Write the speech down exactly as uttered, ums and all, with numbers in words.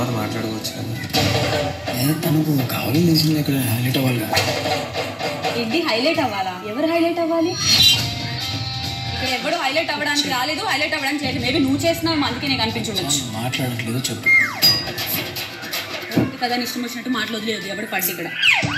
తర్వాత మాట్లాడుకోవచ్చు కదా. తనకు కావాలి తెలిసింది ఇక్కడ హైలైట్ అవ్వాలి కదా. ఏంటి హైలైట్ అవ్వాలా? ఎవరు హైలైట్ అవ్వాలి? ఇక్కడ ఎవడు హైలైట్ అవ్వడానికి రాలేదు, హైలైట్ అవ్వడానికి లేదు. మేబీ నువ్వు చేసినావు, అందుకే నీకు అనిపించుండొచ్చు. మాట్లాడట్లేదు చెప్పు కదా, ఇష్టం వచ్చినట్టు మాట్లాడలేదు. ఎవడు పడ్డి ఇక్కడ